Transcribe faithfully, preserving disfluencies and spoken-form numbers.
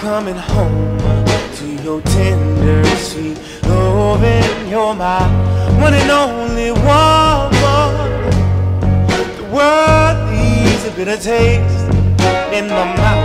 coming home to your tender, sweet loving. You're my one and only woman. The world leaves a bitter taste in my mouth